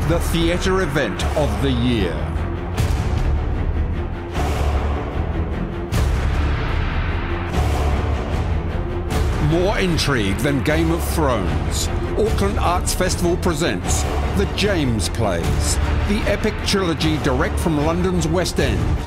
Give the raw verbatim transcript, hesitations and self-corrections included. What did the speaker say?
the theatre event of the year. More intrigue than Game of Thrones, Auckland Arts Festival presents The James Plays, the epic trilogy direct from London's West End.